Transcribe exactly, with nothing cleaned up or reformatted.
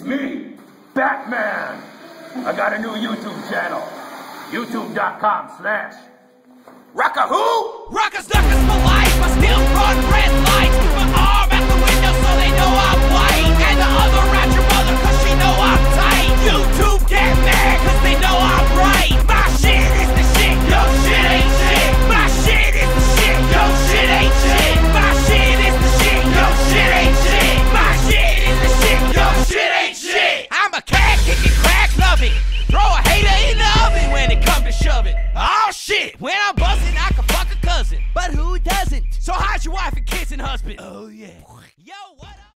Me, Batman. I got a new YouTube channel. YouTube.com slash Rucka who? Ruckas Nuckas for life. I still run red lights. Keep my arm out the window so they know I'm white. And the other around your mother cause she know I'm tight. YouTube get mad cause they know I'm right. My shit is the shit, yo shit ain't shit. My shit is the shit, yo shit ain't shit. My shit is the shit, yo shit ain't shit. My shit is the shit, yo shit ain't shit. I'm a cat kicking crack loving. Throw a hater in the oven when it comes to shoving. Oh shit, when I'm buzzing I can fuck a cousin. But who doesn't? So how's your wife and kids and husband? Oh yeah. Yo, what up?